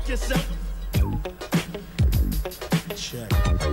Check.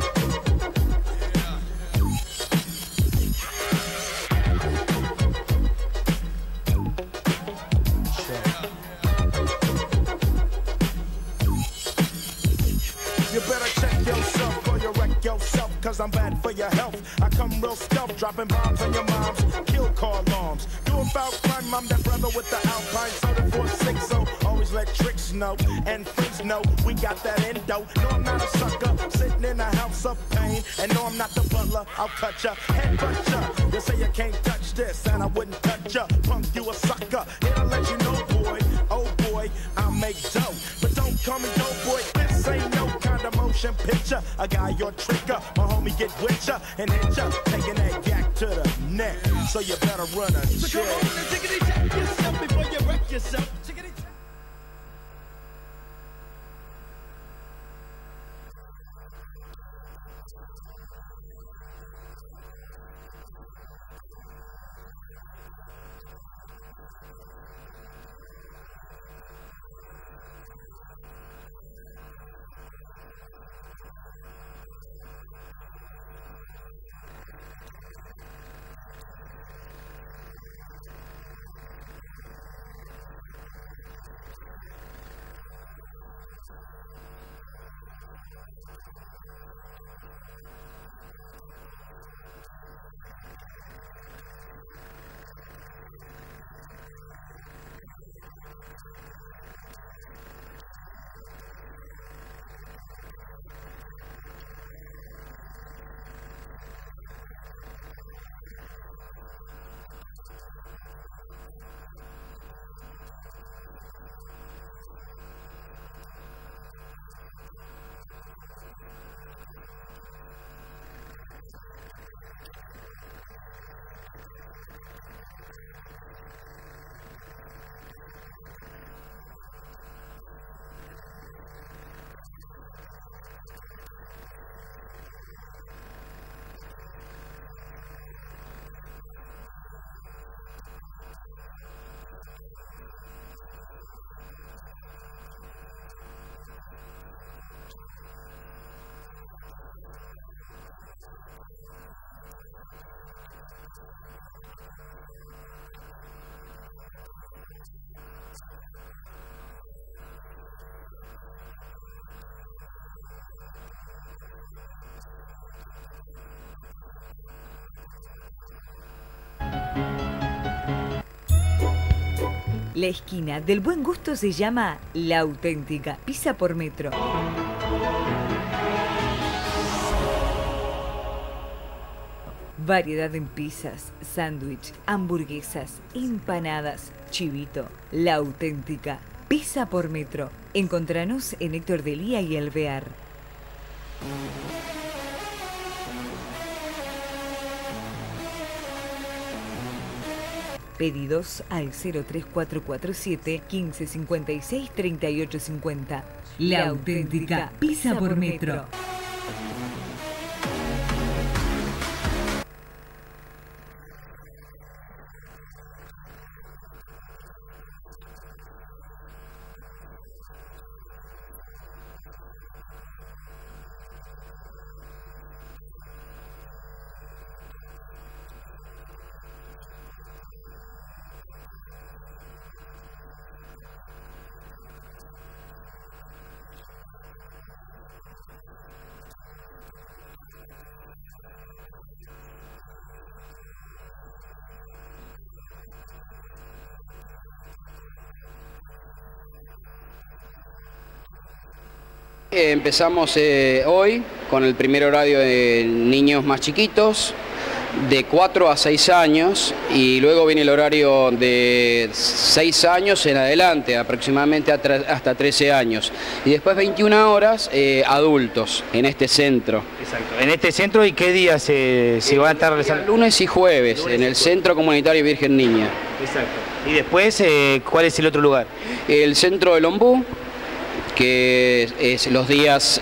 You better check yourself or you wreck yourself, cause I'm bad for your health. I come real stealth, dropping bombs on your moms, kill car alarms. Do about crime, I'm that brother with the Alpine soda 460. Always let tricks know, and friends know we got that endo. No, I'm not a sucker, sitting in a house of pain. And no, I'm not the butler, I'll cut ya, headbutt ya. You say you can't touch this, and I wouldn't touch ya. Punk, you a sucker, here to let you know, boy. Oh boy, I'll make dough, but don't call me dope boy. This ain't no kind of motion picture. A guy your tricker, my homie get with ya and hit ya, taking that yak to the neck. So you better run a check. So come on and tickety check yourself before you wreck yourself. Tickety check. La esquina del buen gusto se llama La Auténtica, Pizza por Metro. Variedad en pizzas, sándwich, hamburguesas, empanadas, chivito. La Auténtica, Pizza por Metro. Encontranos en Héctor Delía y Alvear. Pedidos al 03447 1556 3850. La Auténtica, Pizza por Metro. Empezamos hoy con el primer horario de niños más chiquitos, de 4 a 6 años, y luego viene el horario de 6 años en adelante, aproximadamente hasta 13 años. Y después 21 horas adultos en este centro. Exacto. ¿En este centro y qué días se va a estar realizando? Lunes y jueves, en el Centro Comunitario Virgen Niña. Exacto. Y después, ¿cuál es el otro lugar? El Centro del Ombú, que es los días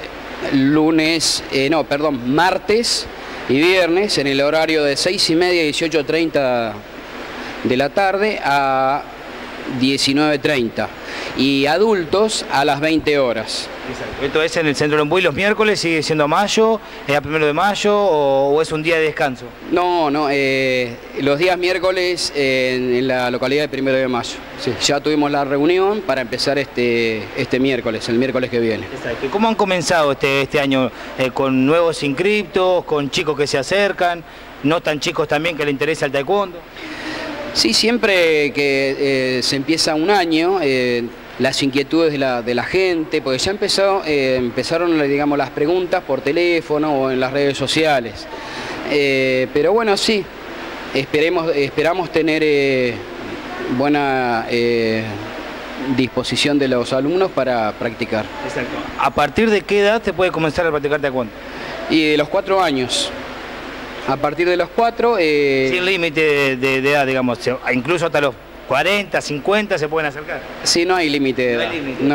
martes y viernes en el horario de 6:30 y 18:30 de la tarde a 19:30 y adultos a las 20 horas. Exacto. ¿Esto es en el Centro Lombú y los miércoles sigue siendo mayo, es a 1 de mayo o es un día de descanso? No, los días miércoles en la localidad de 1 de mayo. Sí, ya tuvimos la reunión para empezar este miércoles, el miércoles que viene. Exacto. ¿Y cómo han comenzado este año? ¿Con nuevos inscriptos, con chicos que se acercan, no tan chicos también que les interesa el taekwondo? Sí, siempre que se empieza un año, las inquietudes de la gente, porque ya empezaron, digamos, las preguntas por teléfono o en las redes sociales. Pero bueno, sí, esperamos tener buena disposición de los alumnos para practicar. Exacto. ¿A partir de qué edad se puede comenzar a practicar taekwondo? Y de los 4 años. A partir de los 4... Sin límite de edad, digamos, incluso hasta los 40, 50 se pueden acercar. Sí, no hay límite de edad. No hay límite.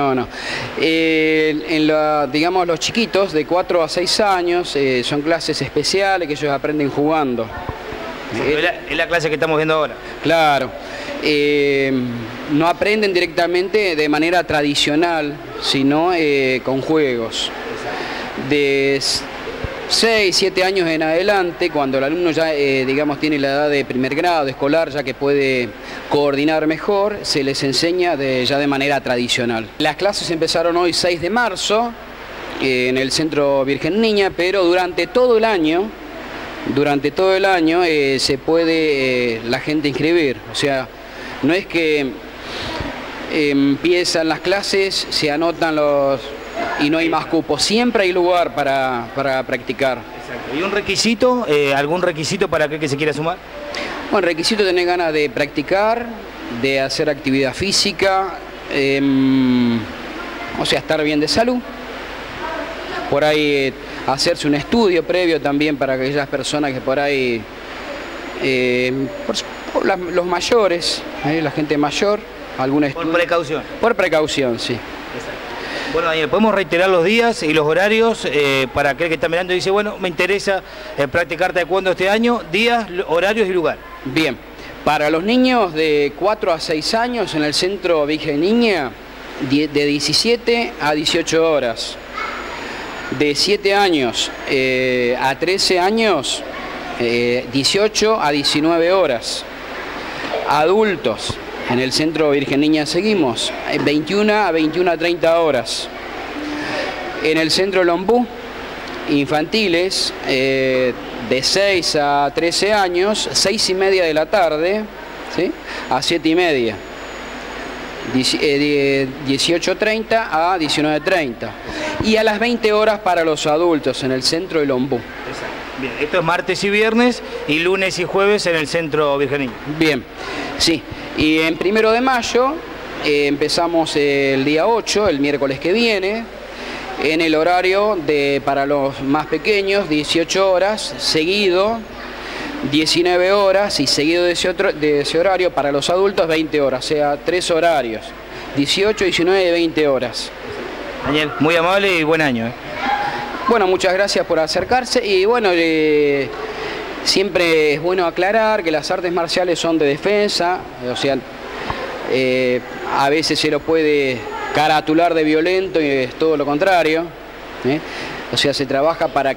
No. Digamos, los chiquitos de 4 a 6 años son clases especiales que ellos aprenden jugando. Es la clase que estamos viendo ahora. Claro. No aprenden directamente de manera tradicional, sino con juegos. De 6, 7 años en adelante, cuando el alumno ya, digamos, tiene la edad de primer grado, de escolar, ya que puede coordinar mejor, se les enseña ya de manera tradicional. Las clases empezaron hoy 6 de marzo en el Centro Virgen Niña, pero durante todo el año se puede la gente inscribir. O sea, no es que empiezan las clases, se anotan y no hay más cupos, siempre hay lugar para practicar. Exacto. ¿Y un requisito, algún requisito para aquel que se quiera sumar? Bueno, requisito tener ganas de practicar, de hacer actividad física, o sea, estar bien de salud. Por ahí hacerse un estudio previo también para aquellas personas que por ahí, los mayores, la gente mayor, algún estudio. Por precaución. Por precaución, sí. Exacto. Bueno, Daniel, podemos reiterar los días y los horarios para aquel que está mirando y dice, bueno, me interesa practicar taekwondo este año, días, horarios y lugar. Bien, para los niños de 4 a 6 años en el Centro Virgen Niña, de 17 a 18 horas. De 7 años a 13 años, 18 a 19 horas. Adultos, en el Centro Virgen Niña seguimos, 21 a 21 a 30 horas. En el Centro Lombú, infantiles, de 6 a 13 años, 6:30 de la tarde, ¿sí?, a 7:30. 18:30 a 19:30. Y a las 20 horas para los adultos en el Centro de Lombú. Exacto. Bien, esto es martes y viernes y lunes y jueves en el Centro Virgen Niña. Bien, sí. Y en 1 de mayo empezamos el día 8, el miércoles que viene, en el horario para los más pequeños, 18 horas, seguido 19 horas y seguido de ese horario para los adultos 20 horas, o sea, 3 horarios, 18, 19 y 20 horas. Daniel, muy amable y buen año. Bueno, muchas gracias por acercarse y bueno, siempre es bueno aclarar que las artes marciales son de defensa, o sea, a veces se lo puede caratular de violento y es todo lo contrario, o sea, se trabaja para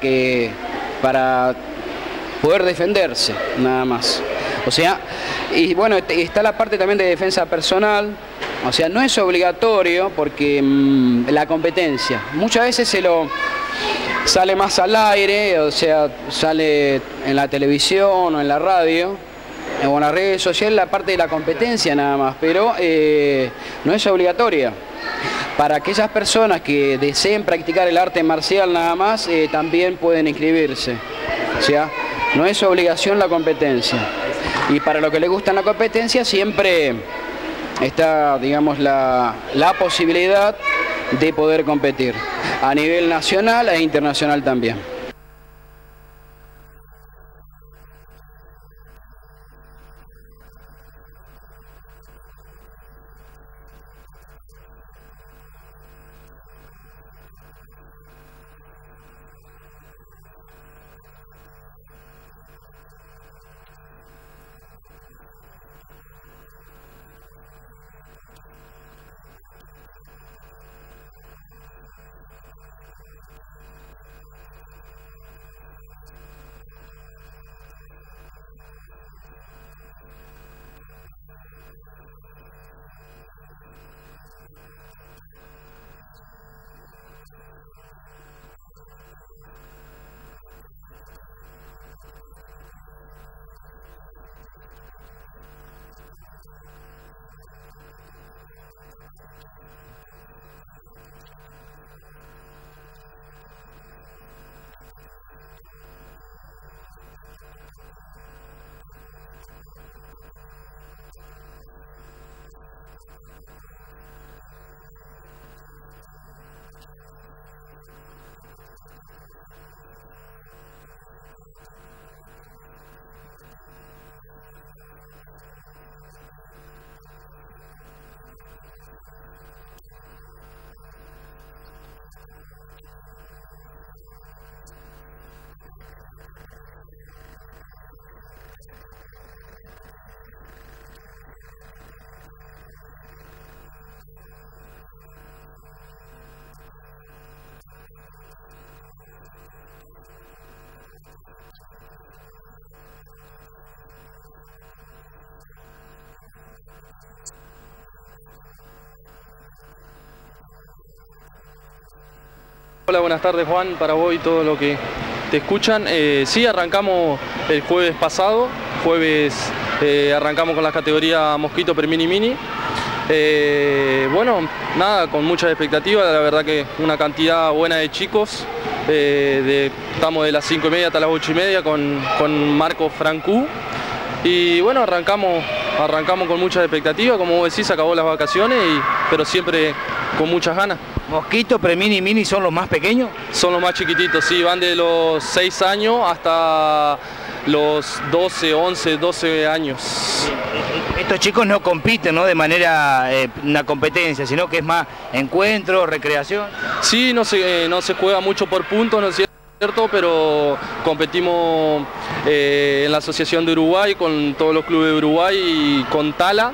poder defenderse, nada más. O sea, y bueno, está la parte también de defensa personal, o sea, no es obligatorio porque la competencia, muchas veces sale más al aire, o sea, sale en la televisión o en la radio, o en las redes sociales, la parte de la competencia nada más, pero no es obligatoria. Para aquellas personas que deseen practicar el arte marcial nada más, también pueden inscribirse. O sea, no es obligación la competencia. Y para lo que les gusta la competencia siempre está, digamos, la posibilidad de poder competir a nivel nacional e internacional también. Hola, buenas tardes Juan, para vos y todo lo que te escuchan. Sí, arrancamos el jueves pasado, arrancamos con las categorías Mosquito, Premini y Mini. Bueno, nada, con muchas expectativas, la verdad que una cantidad buena de chicos. Estamos de las 5:30 hasta las 8:30 con Marco Francú. Y bueno, arrancamos con muchas expectativas, como vos decís, acabó las vacaciones, pero siempre con muchas ganas. ¿Mosquito, Premini y Mini son los más pequeños? Son los más chiquititos, sí, van de los 6 años hasta los 12, 11, 12 años. Estos chicos no compiten, ¿no?, de manera, una competencia, sino que es más encuentro, recreación. Sí, no se juega mucho por puntos, ¿no es cierto? Pero competimos en la Asociación de Uruguay, con todos los clubes de Uruguay y con Tala.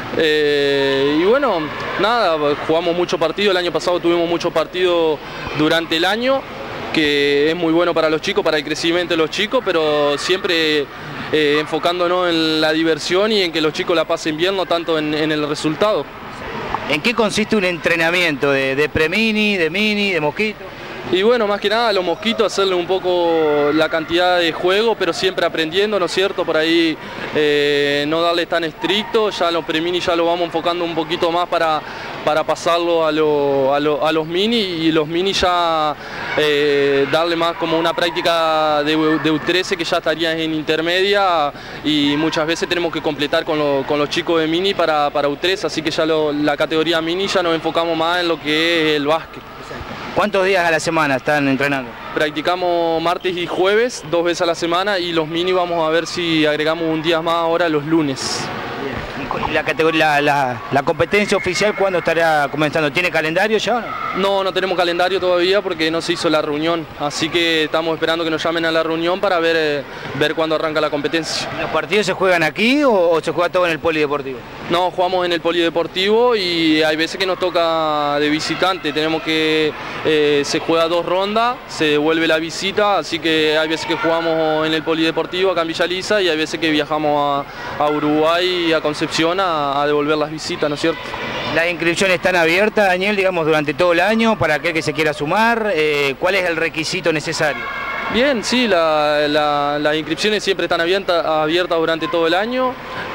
Y bueno, nada, jugamos muchos partidos, el año pasado tuvimos muchos partidos durante el año, que es muy bueno para los chicos, para el crecimiento de los chicos, pero siempre enfocándonos en la diversión y en que los chicos la pasen bien, no tanto en el resultado. ¿En qué consiste un entrenamiento de Premini, de Mini, de Mosquito? Y bueno, más que nada a los mosquitos hacerle un poco la cantidad de juego, pero siempre aprendiendo, ¿no es cierto? Por ahí no darle tan estricto, ya los premini ya lo vamos enfocando un poquito más para pasarlo a los mini, y los mini ya darle más como una práctica de U13 que ya estarían en intermedia, y muchas veces tenemos que completar con los chicos de mini para U13, así que ya la categoría mini ya nos enfocamos más en lo que es el básquet. ¿Cuántos días a la semana están entrenando? Practicamos martes y jueves, 2 veces a la semana, y los mini vamos a ver si agregamos un día más ahora los lunes. ¿Y la categoría, la competencia oficial cuándo estará comenzando? ¿Tiene calendario ya o no? No tenemos calendario todavía porque no se hizo la reunión, así que estamos esperando que nos llamen a la reunión para ver cuándo arranca la competencia. ¿Los partidos se juegan aquí o se juega todo en el polideportivo? No, jugamos en el polideportivo y hay veces que nos toca de visitante, tenemos que, se juega 2 rondas, se devuelve la visita, así que hay veces que jugamos en el polideportivo acá en Villa Lisa y hay veces que viajamos a Uruguay y a Concepción a devolver las visitas, ¿no es cierto? ¿Las inscripciones están abiertas, Daniel, digamos, durante todo el año para aquel que se quiera sumar? ¿Cuál es el requisito necesario? Bien, sí, las inscripciones siempre están abiertas durante todo el año.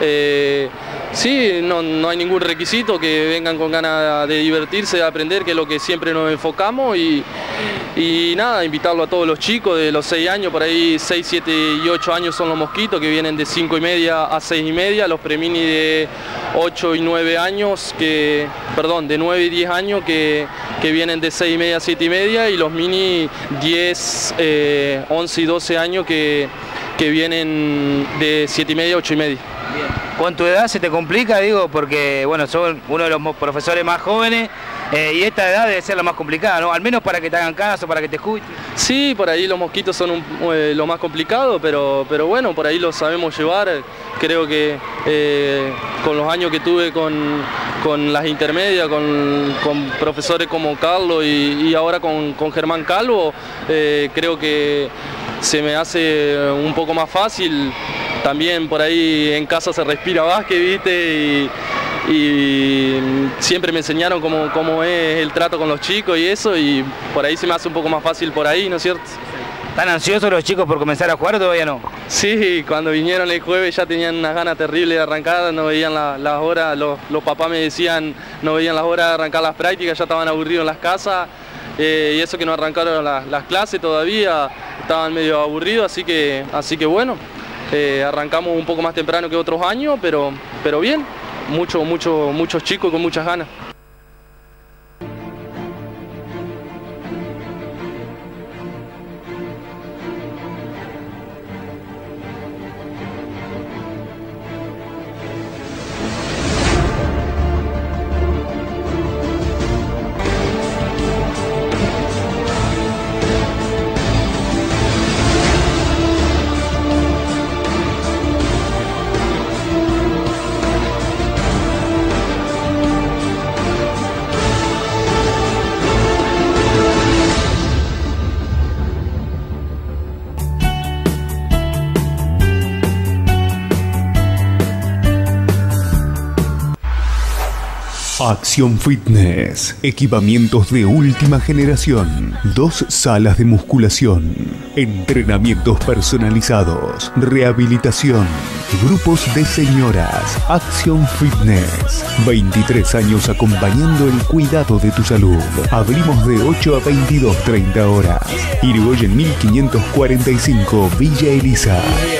Sí, no hay ningún requisito, que vengan con ganas de divertirse, de aprender, que es lo que siempre nos enfocamos, y nada, invitarlo a todos los chicos de los 6 años, por ahí 6, 7 y 8 años son los mosquitos, que vienen de 5:30 a 6:30, los premini de 8 y 9 años, de 9 y 10 años que vienen de 6:30 a 7:30, y los mini 10, 11 y 12 años que vienen de 7:30 a 8:30. Bien. ¿Con tu edad se te complica? Digo, porque bueno, sos uno de los profesores más jóvenes y esta edad debe ser la más complicada, ¿no? Al menos para que te hagan caso, para que te escuchen. Sí, por ahí los mosquitos son lo más complicado, pero bueno, por ahí lo sabemos llevar. Creo que con los años que tuve con las intermedias, con profesores como Carlos y ahora con Germán Calvo, creo que se me hace un poco más fácil. También por ahí en casa se respira básquet, ¿viste? Y siempre me enseñaron cómo es el trato con los chicos y eso, y por ahí se me hace un poco más fácil por ahí, ¿no es cierto? ¿Están ansiosos los chicos por comenzar a jugar o todavía no? Sí, cuando vinieron el jueves ya tenían unas ganas terribles de arrancar, no veían las horas, los papás me decían, no veían las horas de arrancar las prácticas, ya estaban aburridos en las casas, y eso que no arrancaron las clases todavía, estaban medio aburridos, así que bueno. Arrancamos un poco más temprano que otros años, pero bien, muchos chicos con muchas ganas. Acción Fitness. Equipamientos de última generación. 2 salas de musculación. Entrenamientos personalizados. Rehabilitación. Grupos de señoras. Acción Fitness. 23 años acompañando el cuidado de tu salud. Abrimos de 8 a 22:30 horas. Irigoyen 1545, Villa Elisa.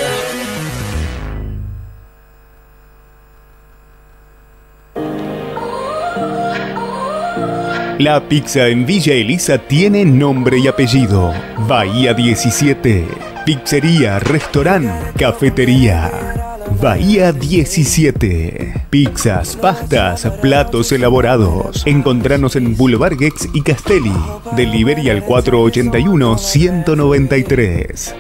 La pizza en Villa Elisa tiene nombre y apellido. Bahía 17. Pizzería, restaurante, cafetería. Bahía 17. Pizzas, pastas, platos elaborados. Encontranos en Boulevard Gex y Castelli. Delivery al 481-193.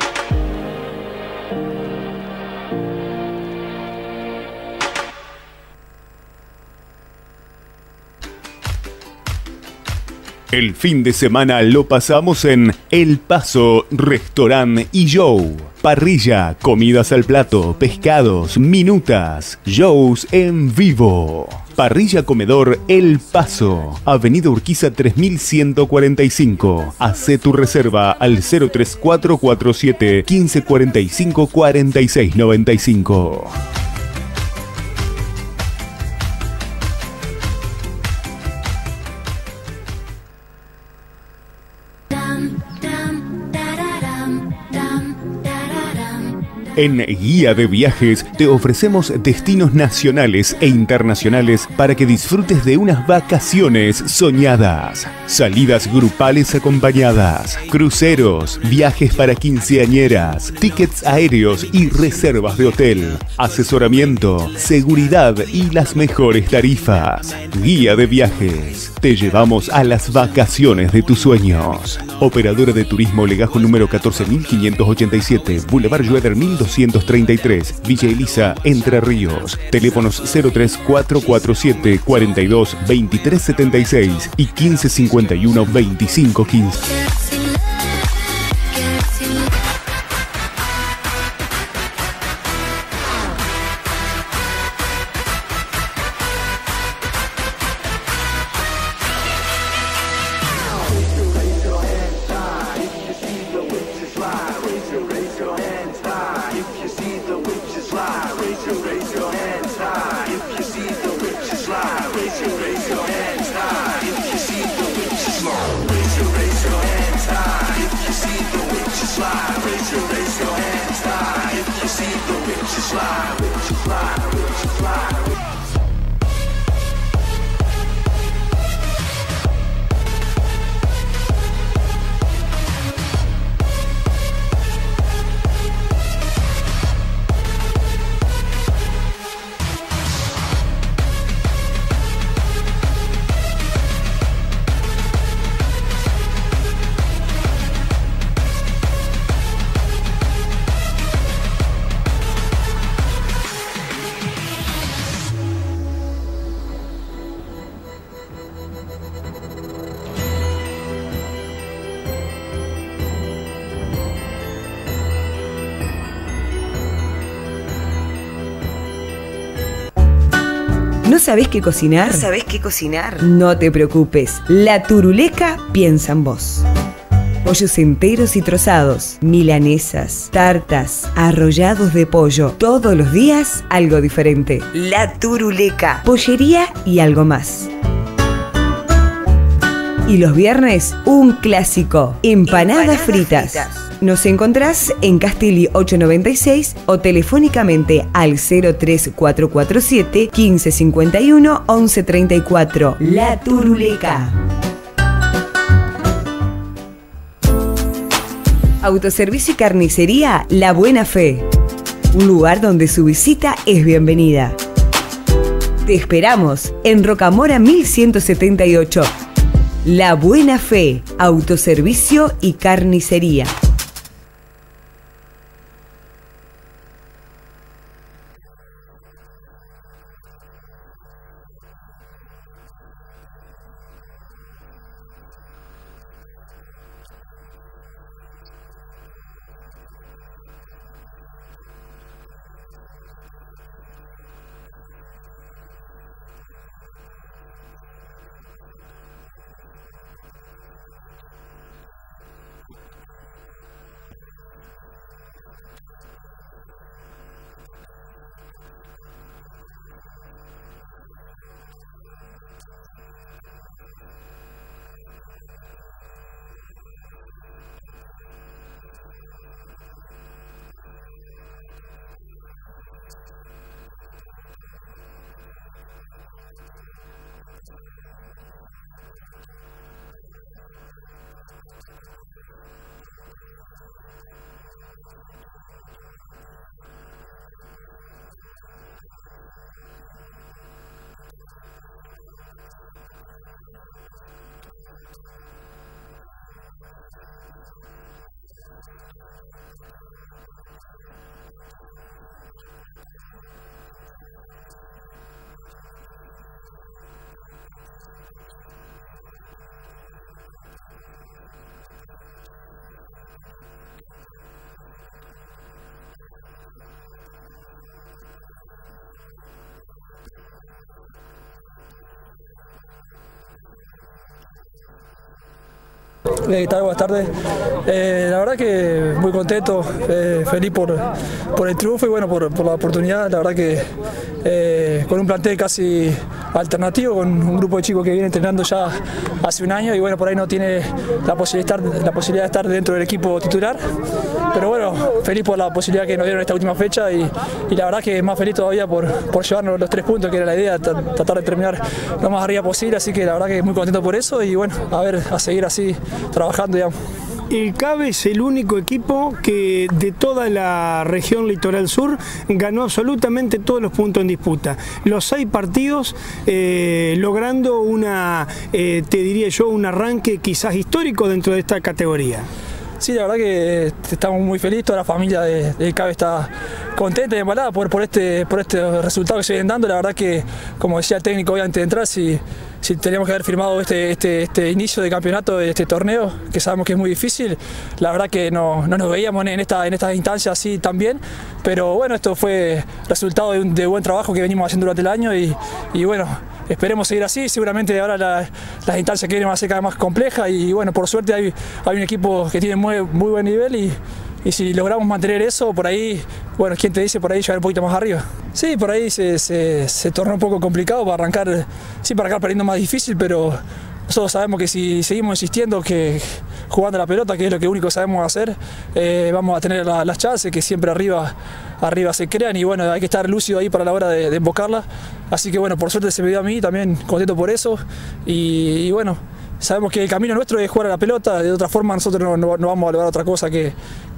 El fin de semana lo pasamos en El Paso Restaurant y Show. Parrilla, comidas al plato, pescados, minutas, shows en vivo. Parrilla Comedor El Paso, Avenida Urquiza 3145. Hacé tu reserva al 03447 1545 4695. En Guía de Viajes te ofrecemos destinos nacionales e internacionales para que disfrutes de unas vacaciones soñadas. Salidas grupales acompañadas, cruceros, viajes para quinceañeras, tickets aéreos y reservas de hotel, asesoramiento, seguridad y las mejores tarifas. Guía de Viajes. Te llevamos a las vacaciones de tus sueños. Operadora de Turismo Legajo número 14587, Boulevard Schroeder 1233, Villa Elisa, Entre Ríos. Teléfonos 03447 42 23 76 y 1551 25 15. ¿No sabés qué cocinar? ¿No sabés qué cocinar? No te preocupes, La Turuleca piensa en vos. Pollos enteros y trozados, milanesas, tartas, arrollados de pollo. Todos los días algo diferente. La Turuleca, pollería y algo más. Y los viernes, un clásico, empanadas fritas. Nos encontrás en Castelli 896 o telefónicamente al 03447 1551 1134. La Turuleca. Autoservicio y carnicería La Buena Fe. Un lugar donde su visita es bienvenida. Te esperamos en Rocamora 1178. La Buena Fe, autoservicio y carnicería. ¿Qué tal? Buenas tardes. La verdad que muy contento, feliz por el triunfo y bueno, por la oportunidad. La verdad que con un plantel casi alternativo, con un grupo de chicos que viene entrenando ya hace un año y bueno, por ahí no tiene la posibilidad de estar dentro del equipo titular. Pero bueno, feliz por la posibilidad que nos dieron esta última fecha y la verdad que más feliz todavía por llevarnos los 3 puntos, que era la idea, tratar de terminar lo más arriba posible, así que la verdad que muy contento por eso y bueno, a seguir así trabajando, digamos. El CABE es el único equipo que de toda la región Litoral Sur ganó absolutamente todos los puntos en disputa. Los 6 partidos logrando te diría yo, un arranque quizás histórico dentro de esta categoría. Sí, la verdad que estamos muy felices, toda la familia del CABE está contenta y embalada por este resultado que se vienen dando. La verdad que, como decía el técnico antes de entrar, si teníamos que haber firmado este inicio de campeonato de este torneo, que sabemos que es muy difícil, la verdad que no nos veíamos en estas instancias así tan bien, pero bueno, esto fue resultado de buen trabajo que venimos haciendo durante el año y bueno, esperemos seguir así. Seguramente ahora las instancias que vienen van a ser cada vez más complejas y bueno, por suerte hay un equipo que tiene muy buen nivel y si logramos mantener eso, por ahí, bueno, quién te dice, por ahí llegar un poquito más arriba. Sí, por ahí se torna un poco complicado para arrancar, sí, para arrancar perdiendo más difícil, pero nosotros sabemos que si seguimos insistiendo que jugando la pelota, que es lo que único sabemos hacer, vamos a tener las chances que siempre arriba se crean y bueno, hay que estar lúcido ahí para la hora de embocarla. Así que bueno, por suerte se me dio a mí, también contento por eso y bueno, sabemos que el camino nuestro es jugar a la pelota, de otra forma nosotros no vamos a lograr otra cosa que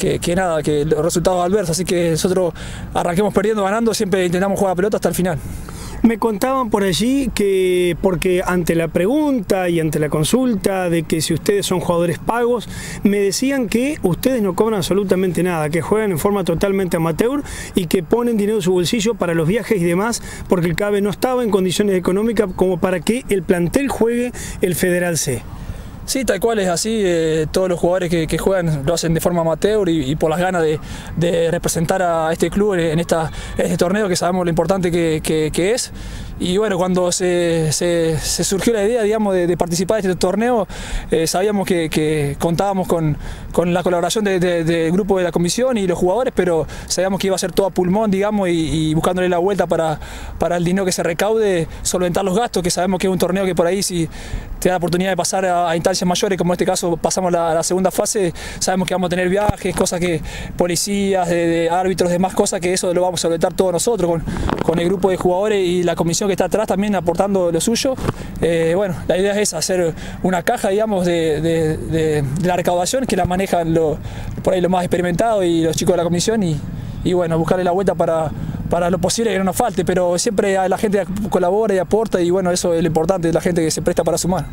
los resultados adversos, así que nosotros arranquemos perdiendo, ganando, siempre intentamos jugar a la pelota hasta el final. Me contaban por allí que, porque ante la pregunta y ante la consulta de que si ustedes son jugadores pagos, me decían que ustedes no cobran absolutamente nada, que juegan en forma totalmente amateur y que ponen dinero en su bolsillo para los viajes y demás, porque el CABE no estaba en condiciones económicas como para que el plantel juegue el Federal C. Sí, tal cual es así, todos los jugadores que juegan lo hacen de forma amateur y por las ganas de representar a este club en este torneo que sabemos lo importante que es. Y bueno, cuando se surgió la idea, digamos, de participar de este torneo, sabíamos que contábamos con la colaboración del grupo de la comisión y los jugadores, pero sabíamos que iba a ser todo a pulmón, digamos, y buscándole la vuelta para el dinero que se recaude, solventar los gastos, que sabemos que es un torneo que por ahí si te da la oportunidad de pasar a instancias mayores, como en este caso pasamos la segunda fase, sabemos que vamos a tener viajes, cosas que policías, de árbitros, demás cosas, que eso lo vamos a solventar todos nosotros con el grupo de jugadores y la comisión que está atrás también aportando lo suyo. Bueno, la idea es hacer una caja, digamos, de la recaudación que la manejan por ahí los más experimentados y los chicos de la comisión y bueno, buscarle la vuelta para lo posible que no nos falte, pero siempre la gente colabora y aporta y bueno, eso es lo importante, la gente que se presta para sumar.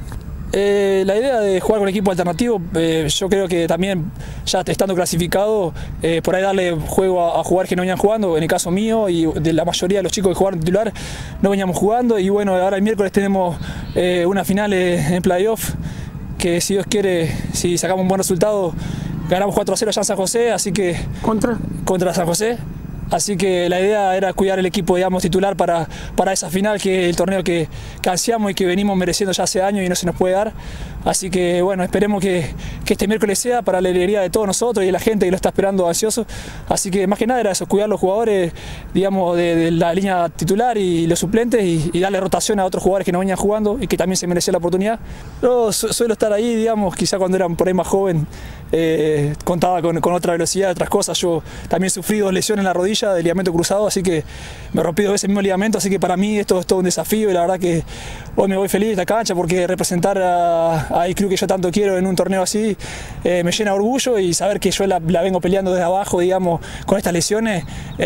La idea de jugar con equipo alternativo, yo creo que también ya estando clasificado, por ahí darle juego a jugadores que no venían jugando, en el caso mío y de la mayoría de los chicos que jugaron titular no veníamos jugando y bueno, ahora el miércoles tenemos una final en playoff que si Dios quiere, si sacamos un buen resultado, ganamos 4-0 allá en San José, así que contra San José. Así que la idea era cuidar el equipo, digamos, titular para esa final, que es el torneo que ansiamos y que venimos mereciendo ya hace años y no se nos puede dar. Así que bueno, esperemos que este miércoles sea para la alegría de todos nosotros y de la gente que lo está esperando ansioso. Así que más que nada era eso, cuidar los jugadores, digamos, de la línea titular y los suplentes y darle rotación a otros jugadores que no venían jugando y que también se merecían la oportunidad. Yo suelo estar ahí, digamos, quizá cuando era por ahí más joven, contaba con otra velocidad, otras cosas. Yo también sufrí 2 lesiones en la rodilla de ligamento cruzado, así que me rompí 2 veces el mismo ligamento, así que para mí esto es todo un desafío y la verdad que hoy me voy feliz de esta cancha porque representar al club que yo tanto quiero en un torneo así me llena de orgullo y saber que yo la vengo peleando desde abajo, digamos, con estas lesiones,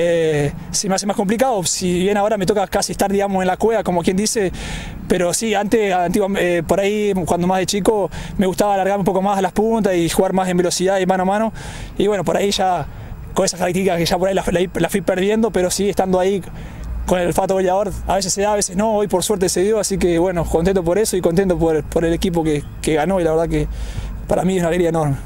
se me hace más complicado. Si bien ahora me toca casi estar, digamos, en la cueva, como quien dice, pero sí, antes por ahí, cuando más de chico, me gustaba alargarme un poco más a las puntas y jugar más en velocidad y mano a mano, y bueno, por ahí ya con esas características que ya por ahí la fui perdiendo, pero sí estando ahí con el olfato goleador, a veces se da, a veces no, hoy por suerte se dio, así que bueno, contento por eso y contento por el equipo que ganó y la verdad que para mí es una alegría enorme.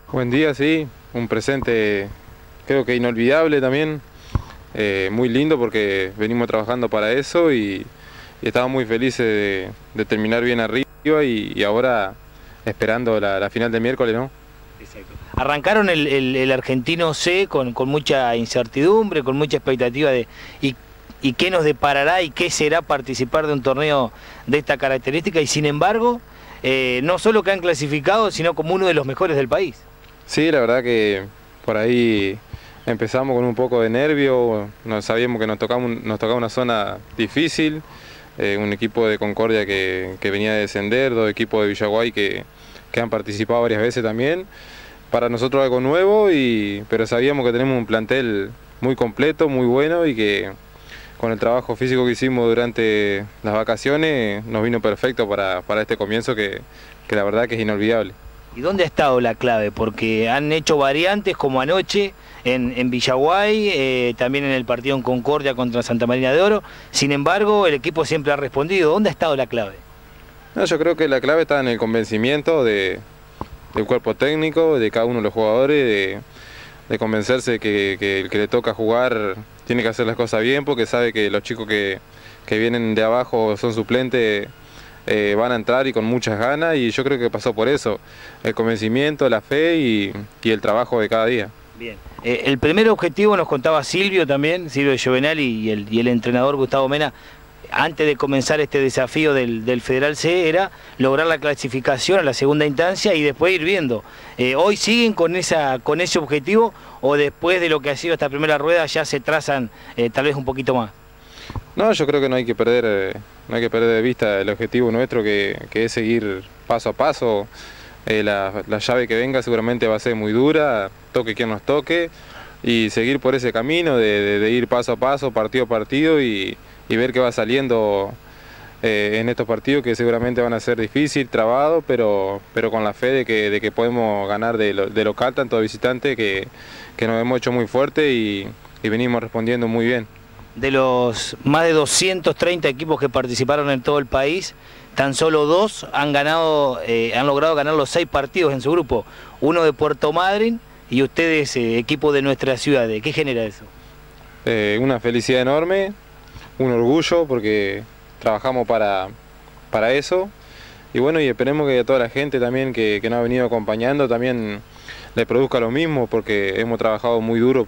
Buen día, sí, un presente creo que inolvidable también, muy lindo porque venimos trabajando para eso y estamos muy felices de terminar bien arriba y ahora esperando la final del miércoles, ¿no? Exacto. Arrancaron el Argentino C con mucha incertidumbre, con mucha expectativa de y qué nos deparará y qué será participar de un torneo de esta característica, y sin embargo, no solo que han clasificado, sino como uno de los mejores del país. Sí, la verdad que por ahí empezamos con un poco de nervio, no sabíamos que nos tocaba una zona difícil, un equipo de Concordia que venía de descender, dos equipos de Villaguay que han participado varias veces también. Para nosotros algo nuevo, pero sabíamos que tenemos un plantel muy completo, muy bueno, y que con el trabajo físico que hicimos durante las vacaciones nos vino perfecto para este comienzo que la verdad que es inolvidable. ¿Y dónde ha estado la clave? Porque han hecho variantes como anoche en Villaguay, también en el partido en Concordia contra Santa Marina de Oro. Sin embargo, el equipo siempre ha respondido. ¿Dónde ha estado la clave? No, yo creo que la clave está en el convencimiento del cuerpo técnico, de cada uno de los jugadores, de convencerse que el que le toca jugar tiene que hacer las cosas bien, porque sabe que los chicos que vienen de abajo son suplentes, van a entrar y con muchas ganas, y yo creo que pasó por eso, el convencimiento, la fe y el trabajo de cada día. Bien. El primer objetivo nos contaba Silvio también, Silvio Giovenal y el entrenador Gustavo Mena, antes de comenzar este desafío del Federal C, era lograr la clasificación a la segunda instancia y después ir viendo. ¿Hoy siguen con ese objetivo o después de lo que ha sido esta primera rueda ya se trazan tal vez un poquito más? No, yo creo que no hay que perder de vista el objetivo nuestro, que es seguir paso a paso. La llave que venga seguramente va a ser muy dura, toque quien nos toque, y seguir por ese camino de ir paso a paso, partido a partido, y ver qué va saliendo en estos partidos, que seguramente van a ser difíciles, trabados, pero con la fe de que podemos ganar de local, tanto de visitante, que nos hemos hecho muy fuerte y venimos respondiendo muy bien. De los más de 230 equipos que participaron en todo el país, tan solo 2 han logrado ganar los 6 partidos en su grupo. Uno de Puerto Madryn y ustedes, equipo de nuestra ciudad. ¿Qué genera eso? Una felicidad enorme, un orgullo, porque trabajamos para eso. Y bueno, y esperemos que a toda la gente también que nos ha venido acompañando también le produzca lo mismo, porque hemos trabajado muy duro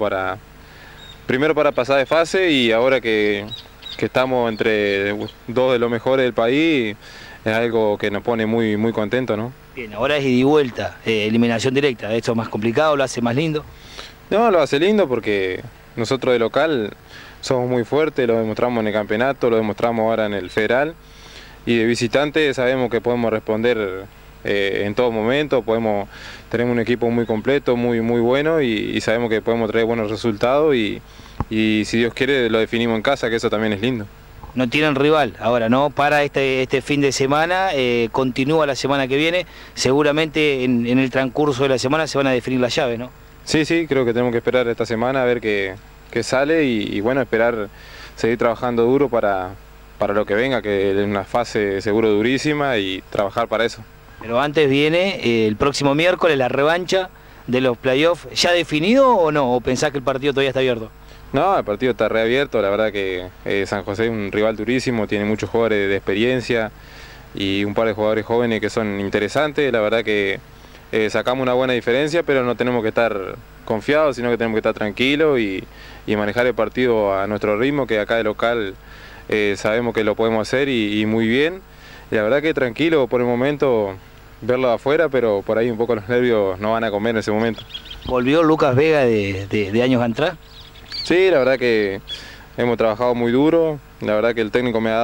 primero para pasar de fase, y ahora que estamos entre dos de los mejores del país, es algo que nos pone muy, muy contentos, ¿no? Bien, ahora es ida y vuelta, eliminación directa. ¿Esto es más complicado, lo hace más lindo? No, lo hace lindo porque nosotros de local somos muy fuertes, lo demostramos en el campeonato, lo demostramos ahora en el federal, y de visitante sabemos que podemos responder en todo momento, tenemos un equipo muy completo, muy, muy bueno, y sabemos que podemos traer buenos resultados, y si Dios quiere lo definimos en casa, que eso también es lindo. No tienen rival ahora, ¿no? Para este fin de semana, continúa la semana que viene, seguramente en el transcurso de la semana se van a definir las llaves, ¿no? Sí, creo que tenemos que esperar esta semana a ver qué sale, y bueno, esperar, seguir trabajando duro para lo que venga, que es una fase seguro durísima, y trabajar para eso. Pero antes viene el próximo miércoles la revancha de los playoffs. ¿Ya definido o no? ¿O pensás que el partido todavía está abierto? No, el partido está reabierto. La verdad que San José es un rival durísimo, tiene muchos jugadores de experiencia y un par de jugadores jóvenes que son interesantes. La verdad que sacamos una buena diferencia, pero no tenemos que estar confiados, sino que tenemos que estar tranquilos y manejar el partido a nuestro ritmo, que acá de local sabemos que lo podemos hacer y muy bien. Y la verdad que tranquilo por el momento, verlo de afuera, pero por ahí un poco los nervios no van a comer en ese momento. ¿Volvió Lucas Vega de años atrás? Sí, la verdad que hemos trabajado muy duro, la verdad que el técnico me ha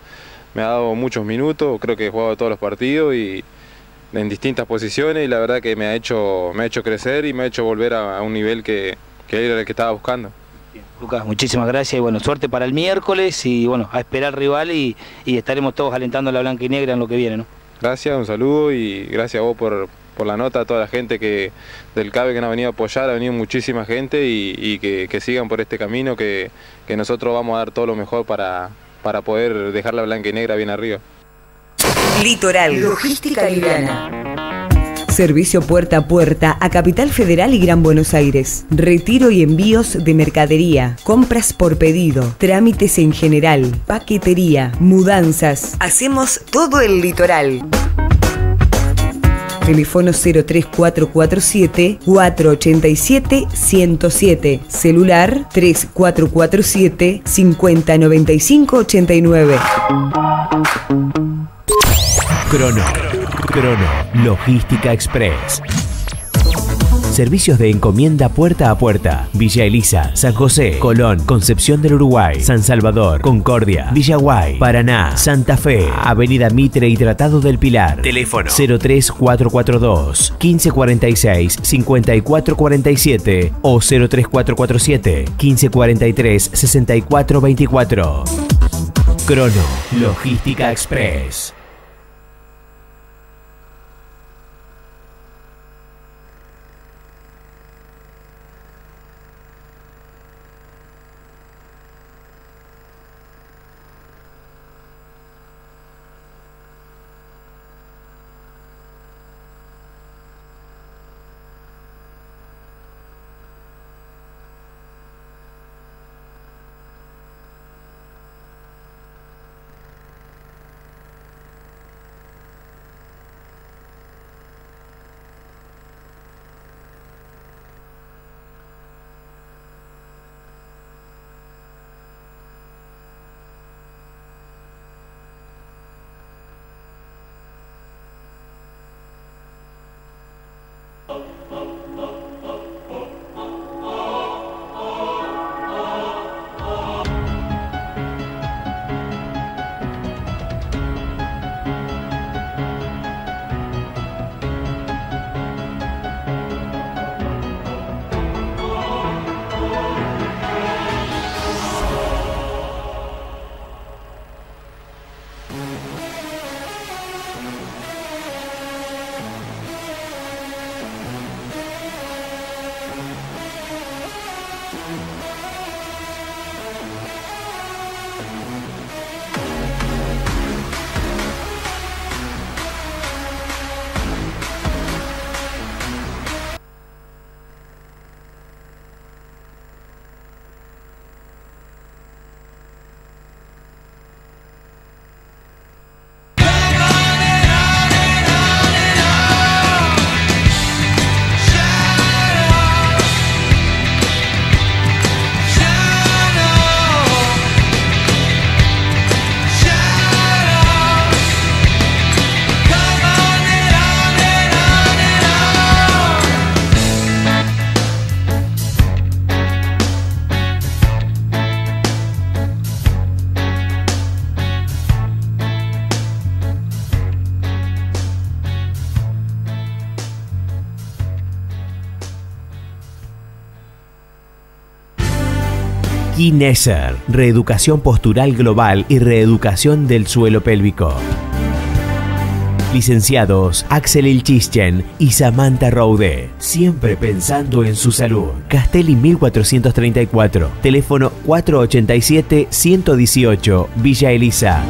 dado muchos minutos, creo que he jugado todos los partidos y en distintas posiciones, y la verdad que me ha hecho crecer y me ha hecho volver a un nivel que era el que estaba buscando. Bien, Lucas, muchísimas gracias y bueno, suerte para el miércoles y bueno, a esperar rival y estaremos todos alentando a la blanca y negra en lo que viene, ¿no? Gracias, un saludo y gracias a vos por la nota, a toda la gente del CABE que nos ha venido a apoyar, ha venido muchísima gente y que sigan por este camino, que nosotros vamos a dar todo lo mejor para poder dejar la blanca y negra bien arriba. Litoral. Logística liviana. Servicio puerta a puerta a Capital Federal y Gran Buenos Aires. Retiro y envíos de mercadería. Compras por pedido. Trámites en general. Paquetería. Mudanzas. Hacemos todo el litoral. Teléfono 03447 487 107. Celular 3447 5095 89. Crono. Logística Express. Servicios de encomienda puerta a puerta. Villa Elisa, San José, Colón, Concepción del Uruguay, San Salvador, Concordia, Villaguay, Paraná, Santa Fe, Avenida Mitre y Tratado del Pilar. Teléfono 03442 1546 5447 o 03447 1543 6424. Crono, Logística Express. Kineser, reeducación postural global y reeducación del suelo pélvico. Licenciados Axel Ilchichen y Samantha Roude, siempre pensando en su salud. Castelli 1434, teléfono 487-118, Villa Elisa.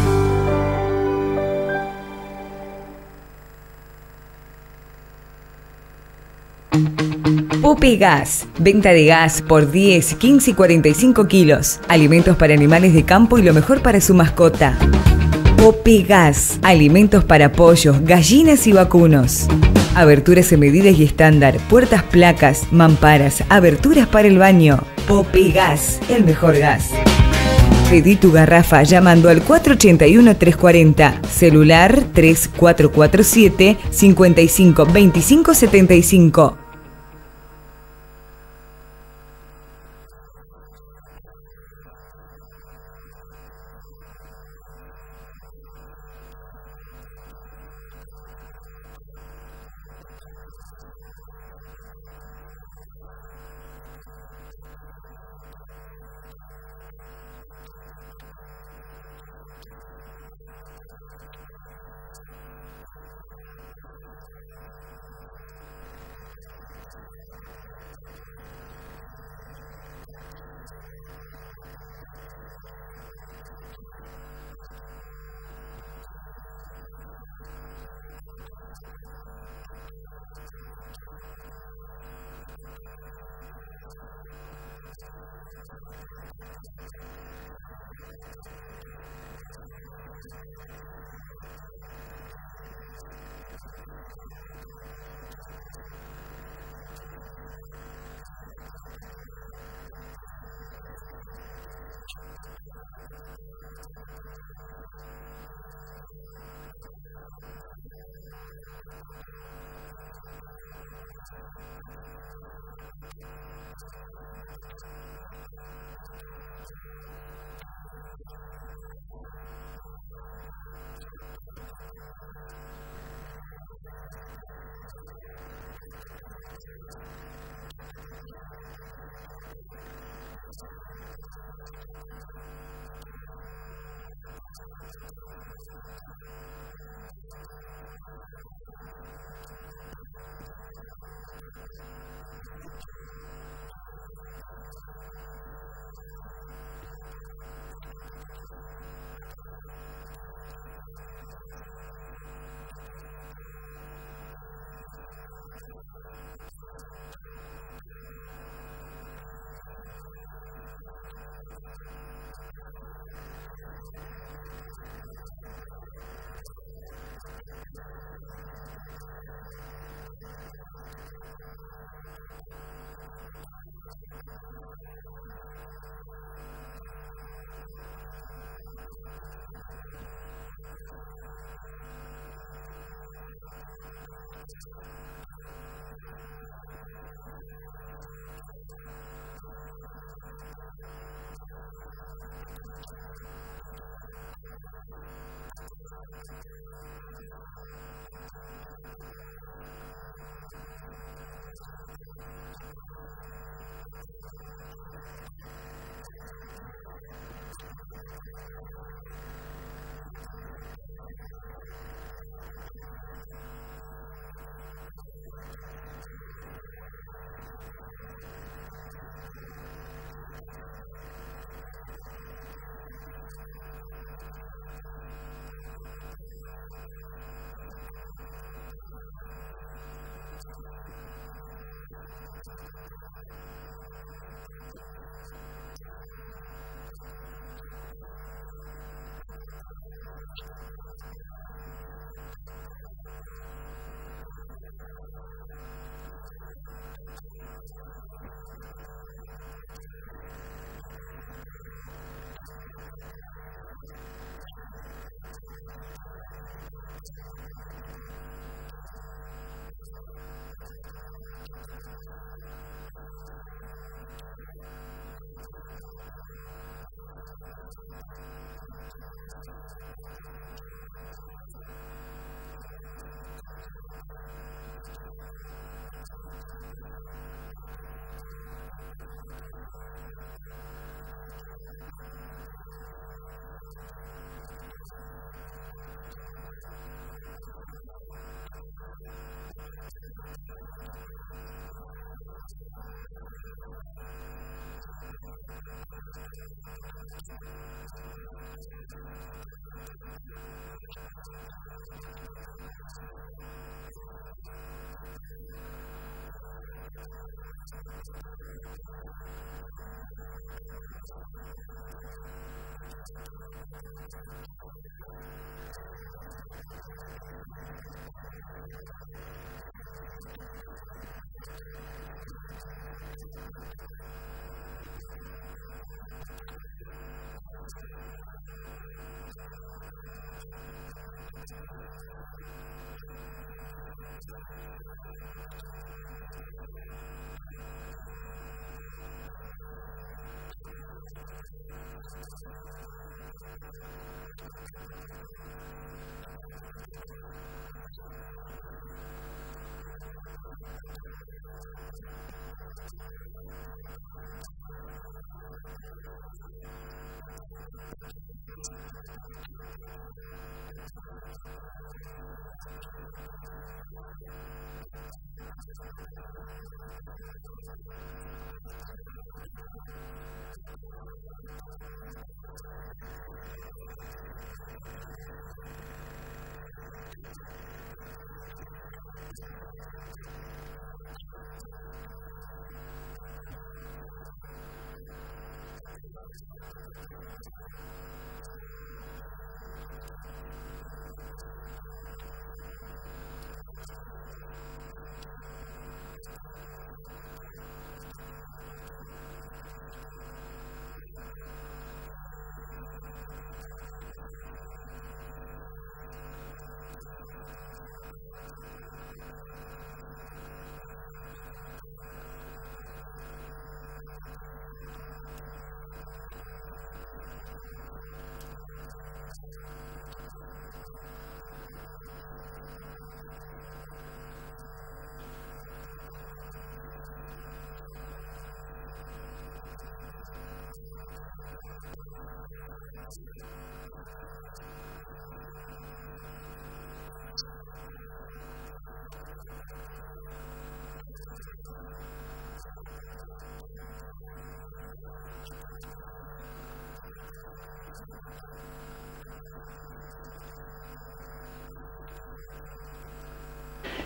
Pope Gas, venta de gas por 10, 15 y 45 kilos. Alimentos para animales de campo y lo mejor para su mascota. Pope Gas, alimentos para pollos, gallinas y vacunos. Aberturas en medidas y estándar, puertas, placas, mamparas, aberturas para el baño. Pope Gas, el mejor gas. Pedí tu garrafa llamando al 481-340, celular 3447 55 25 75.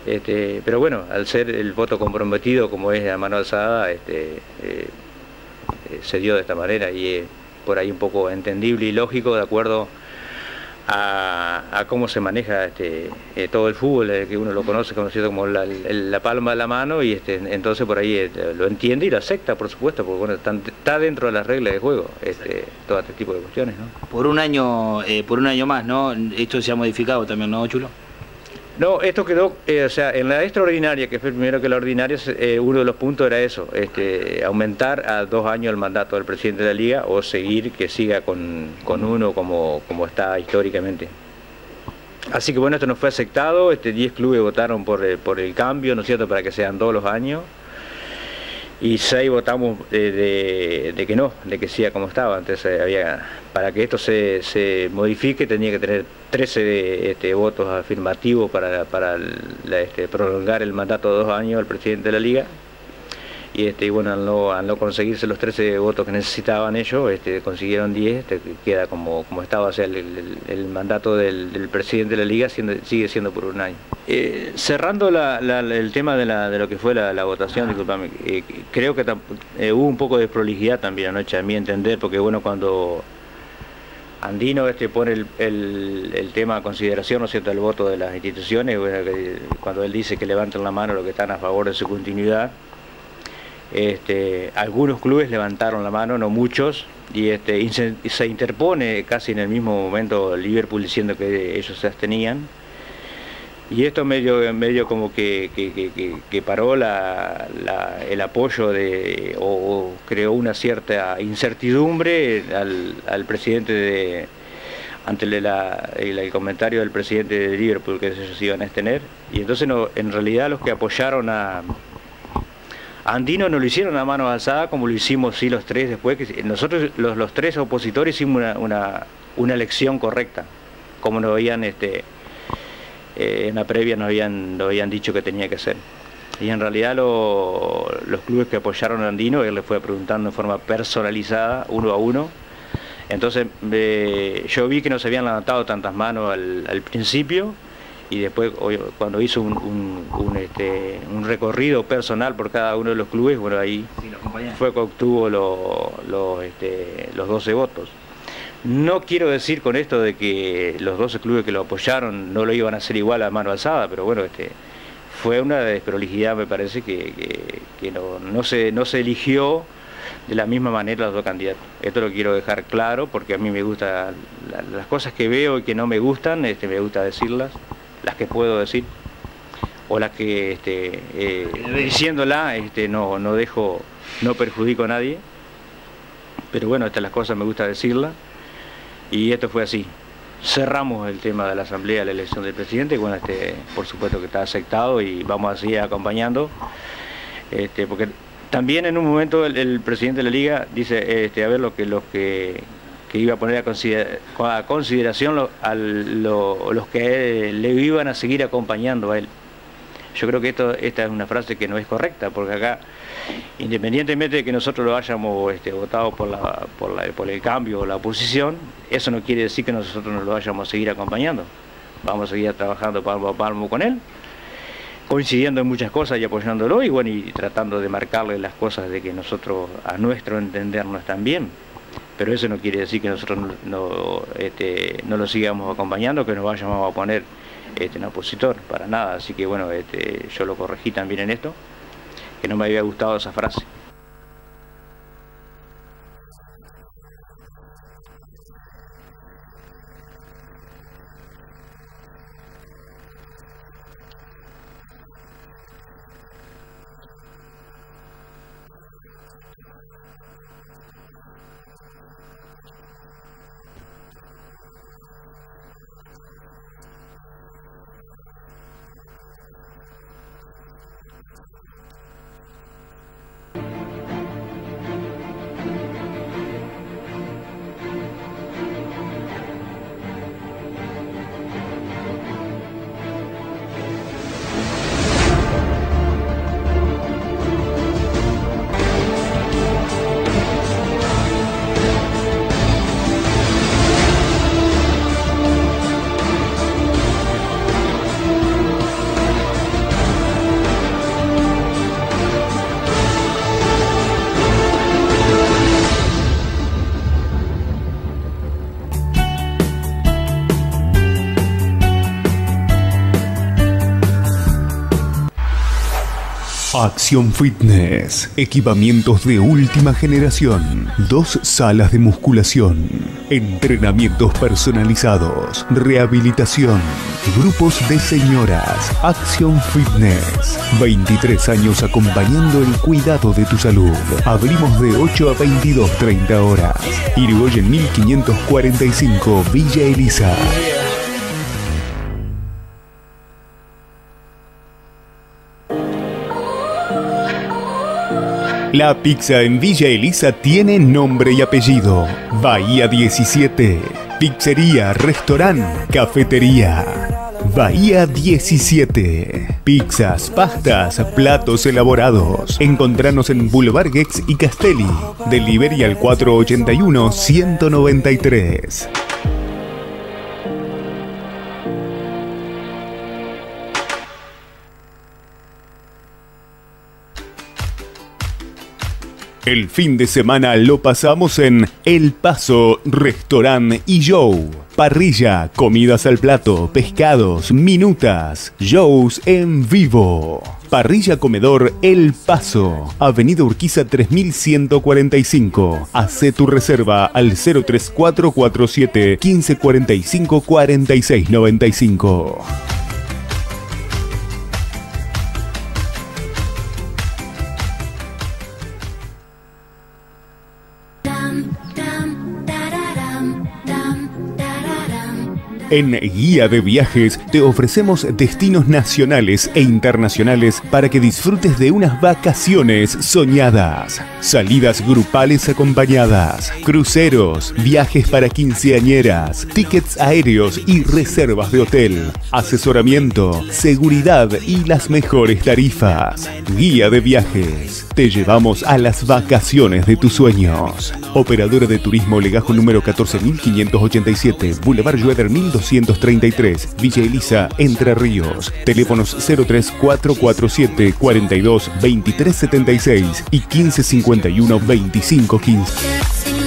Pero bueno, al ser el voto comprometido como es a mano alzada, se dio de esta manera y es por ahí un poco entendible y lógico de acuerdo a cómo se maneja todo el fútbol, que uno lo conoce conocido como la palma de la mano, y entonces por ahí lo entiende y lo acepta, por supuesto, porque bueno, está dentro de las reglas de juego, todo este tipo de cuestiones, ¿no? Por un año más, ¿no? Esto se ha modificado también, ¿no, Chulo? No, esto quedó, o sea, en la extraordinaria, que fue primero que la ordinaria, uno de los puntos era eso, aumentar a 2 años el mandato del presidente de la Liga o seguir que siga con uno como está históricamente. Así que bueno, esto no fue aceptado, 10 clubes votaron por el cambio, ¿no es cierto?, para que sean 2 los años, y 6 votamos de que no, de que siga como estaba. Entonces para que esto se modifique tenía que tener 13 votos afirmativos para prolongar el mandato de 2 años al presidente de la Liga. Y bueno, al no conseguirse los 13 votos que necesitaban ellos, consiguieron 10, queda como estaba, o sea, el mandato del presidente de la Liga sigue siendo por 1 año. Cerrando el tema de lo que fue la votación, disculpame, creo que hubo un poco de prolijidad también anoche, a mi entender, porque bueno, cuando Andino pone el tema a consideración, ¿no es cierto?, el voto de las instituciones, bueno, cuando él dice que levanten la mano los que están a favor de su continuidad, algunos clubes levantaron la mano, no muchos, y se interpone casi en el mismo momento Liverpool diciendo que ellos se abstenían, y esto medio como que paró el apoyo o creó una cierta incertidumbre al presidente ante el comentario del presidente de Liverpool que ellos iban a abstener, y entonces en realidad los que apoyaron a Andino no lo hicieron a mano alzada como lo hicimos sí los 3 después, que nosotros los 3 opositores hicimos una elección correcta, como nos habían en la previa nos habían dicho que tenía que ser. Y en realidad los clubes que apoyaron a Andino, él le fue preguntando en forma personalizada, 1 a 1. Entonces yo vi que no se habían levantado tantas manos al principio, y después cuando hizo un recorrido personal por cada uno de los clubes, bueno, ahí fue que obtuvo los 12 votos. No quiero decir con esto de que los 12 clubes que lo apoyaron no lo iban a hacer igual a mano alzada, pero bueno, fue una desprolijidad, me parece, que no se eligió de la misma manera los 2 candidatos. Esto lo quiero dejar claro porque a mí me gustan las cosas que veo y que no me gustan, me gusta decirlas, las que puedo decir, o las que diciéndolas no perjudico a nadie, pero bueno, estas las cosas me gusta decirlas, y esto fue así. Cerramos el tema de la asamblea de la elección del presidente, bueno, por supuesto que está aceptado y vamos a seguir acompañando, porque también en un momento el presidente de la Liga dice, a ver, los que iba a poner a consideración los que le iban a seguir acompañando a él. Yo creo que esta es una frase que no es correcta, porque acá, independientemente de que nosotros lo hayamos votado por el cambio o la oposición, eso no quiere decir que nosotros no lo vayamos a seguir acompañando. Vamos a seguir trabajando palmo a palmo con él, coincidiendo en muchas cosas y apoyándolo, y bueno, y tratando de marcarle las cosas de que nosotros, a nuestro entender, no están bien. Pero eso no quiere decir que nosotros no lo sigamos acompañando, que nos vayamos a poner en opositor, para nada. Así que bueno, yo lo corregí también en esto, que no me había gustado esa frase. Acción Fitness, equipamientos de última generación, 2 salas de musculación, entrenamientos personalizados, rehabilitación, grupos de señoras. Acción Fitness, 23 años acompañando el cuidado de tu salud. Abrimos de 8 a 22:30 horas. Irigoyen 1545, Villa Elisa. La pizza en Villa Elisa tiene nombre y apellido. Bahía 17. Pizzería, restaurante, cafetería. Bahía 17. Pizzas, pastas, platos elaborados. Encontranos en Boulevard Gex y Castelli. Delivery al 481-193. El fin de semana lo pasamos en El Paso Restaurant y Show. Parrilla, comidas al plato, pescados, minutas, shows en vivo. Parrilla Comedor El Paso, Avenida Urquiza 3145. Hacé tu reserva al 03447 1545 4695. En Guía de Viajes te ofrecemos destinos nacionales e internacionales para que disfrutes de unas vacaciones soñadas. Salidas grupales acompañadas, cruceros, viajes para quinceañeras, tickets aéreos y reservas de hotel, asesoramiento, seguridad y las mejores tarifas. Guía de Viajes. Te llevamos a las vacaciones de tus sueños. Operadora de turismo Legajo número 14587, Boulevard Schroeder 1233, Villa Elisa, Entre Ríos. Teléfonos 03447 42 23 76 y 1551 25 15.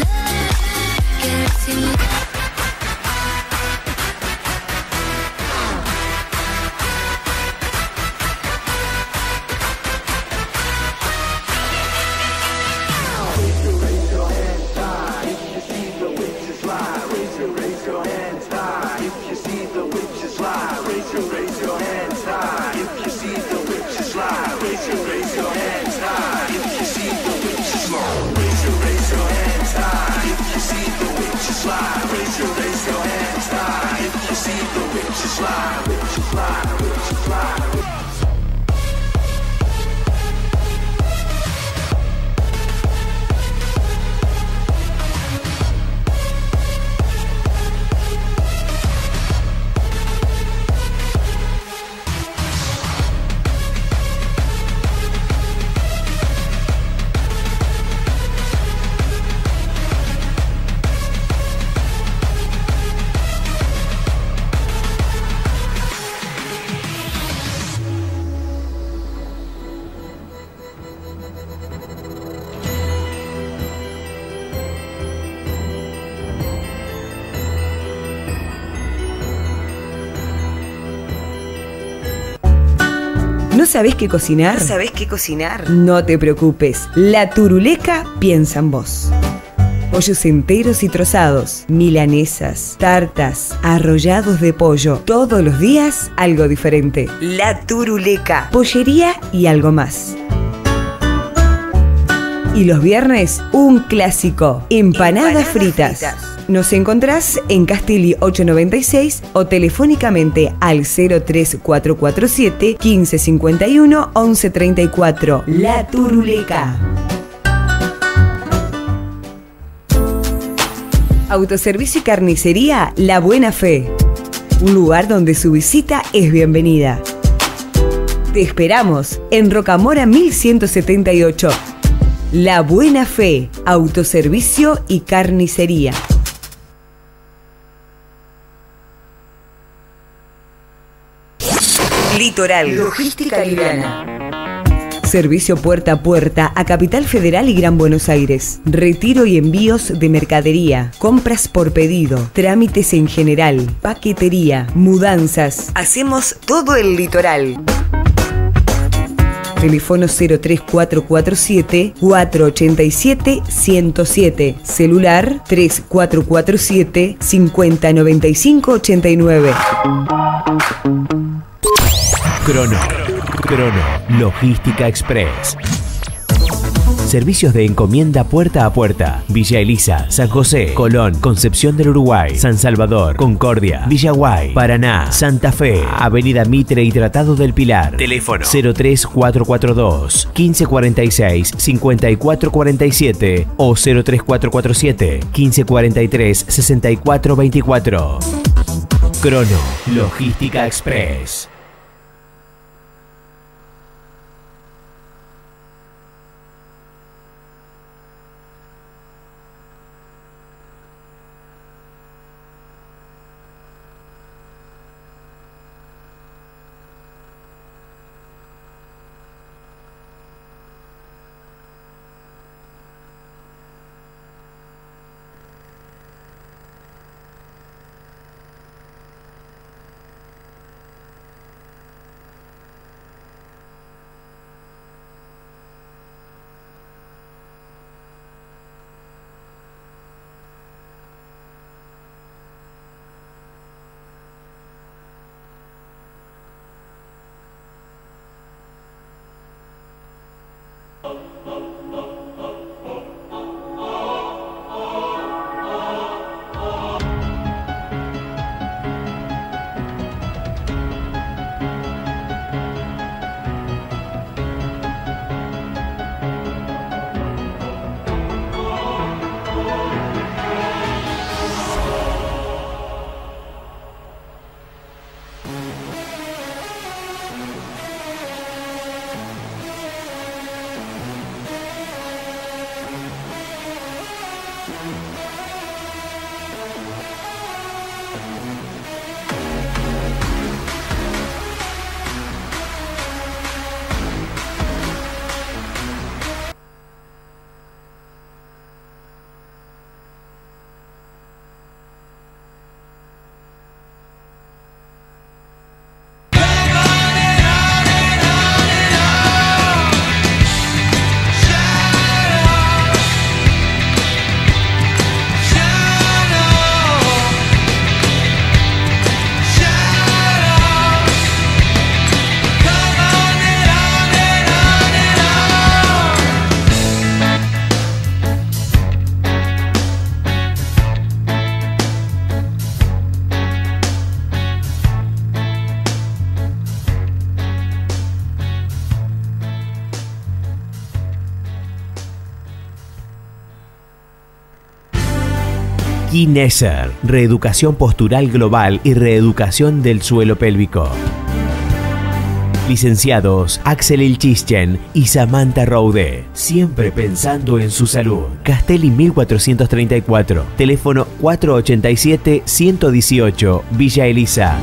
¿No sabés qué cocinar? ¿No sabés qué cocinar? No te preocupes, La Turuleca piensa en vos. Pollos enteros y trozados, milanesas, tartas, arrollados de pollo. Todos los días algo diferente. La Turuleca, pollería y algo más. Y los viernes, un clásico, empanadas fritas. Nos encontrás en Castelli 896 o telefónicamente al 03447 1551 1134. La Turuleca. Autoservicio y carnicería La Buena Fe. Un lugar donde su visita es bienvenida. Te esperamos en Rocamora 1178. La Buena Fe, autoservicio y carnicería. Litoral. Logística liviana. Servicio puerta a puerta a Capital Federal y Gran Buenos Aires. Retiro y envíos de mercadería. Compras por pedido. Trámites en general. Paquetería. Mudanzas. Hacemos todo el litoral. Teléfono 03447 487 107. Celular 3447 5095 89. Crono. Logística Express. Servicios de encomienda puerta a puerta. Villa Elisa, San José, Colón, Concepción del Uruguay, San Salvador, Concordia, Villaguay, Paraná, Santa Fe, Avenida Mitre y Tratado del Pilar. Teléfono 03442 1546 5447 o 03447 1543 6424. Crono, Logística Express. Kineser, reeducación postural global y reeducación del suelo pélvico. Licenciados Axel Ilchichen y Samantha Roude, siempre pensando en su salud. Castelli 1434, teléfono 487-118, Villa Elisa.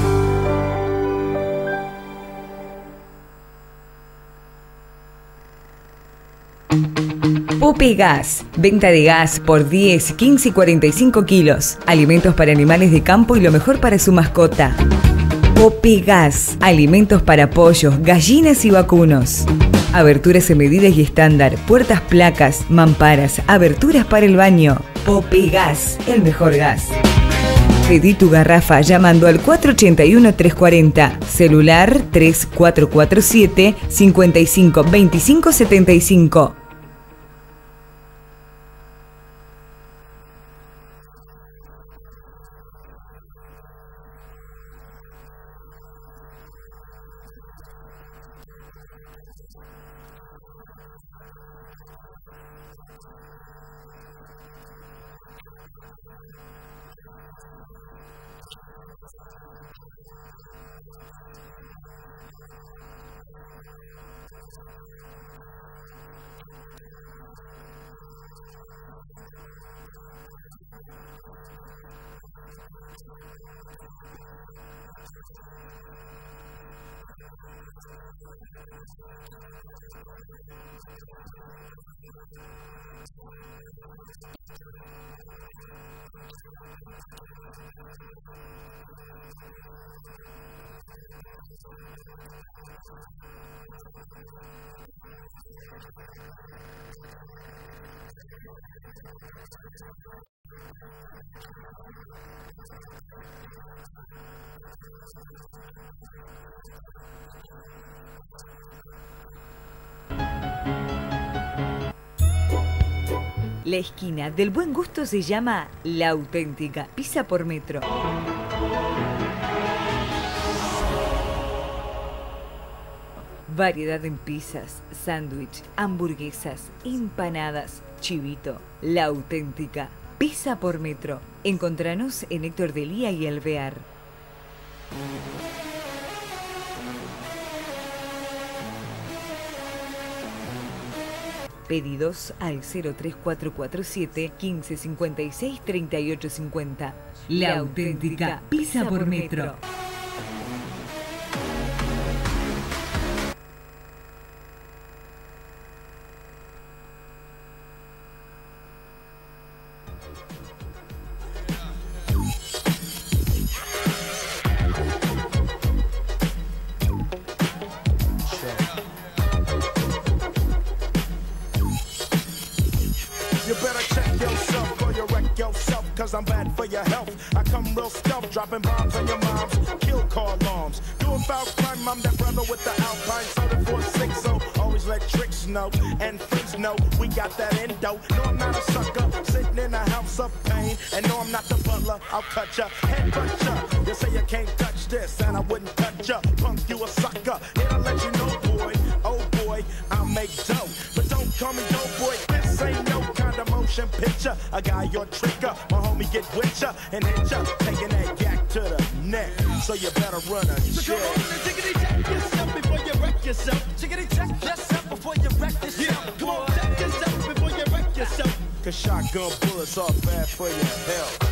Pope Gas, venta de gas por 10, 15 y 45 kilos. Alimentos para animales de campo y lo mejor para su mascota. Pope Gas, alimentos para pollos, gallinas y vacunos. Aberturas en medidas y estándar, puertas, placas, mamparas, aberturas para el baño. Pope Gas, el mejor gas. Pedí tu garrafa llamando al 481-340, celular 3447 55 25 75. La esquina del buen gusto se llama La Auténtica, pizza por metro. Variedad en pizzas, sándwich, hamburguesas, empanadas, chivito. La Auténtica, pizza por metro. Encontranos en Héctor de Lía y Alvear. Pedidos al 03447 1556 3850. La Auténtica, pizza por metro. You better check yourself or you wreck yourself, cause I'm bad for your health. I come real stealth, dropping bombs on your moms, kill car alarms. Doing foul crime, I'm that brother with the Alpine soda 460. Always let tricks know, and friends know we got that endo. No, I'm not a sucker, sitting in a house of pain. And no, I'm not the butler, I'll cut ya, headbutt ya. You say you can't touch this, and I wouldn't touch ya. Punk, you a sucker, here to let you know, boy. Oh boy, I'll make dough, but don't call me dope boy. This ain't no kind of motion picture. A guy your tricker, my homie get with ya and hit ya, taking that yak to the neck. So you better run a check. So come on and tickety check yourself before you wreck yourself. Tickety check yourself before you wreck yourself. Yeah, come on, check yourself before you wreck yourself. Cause shotgun bullets are bad for your health.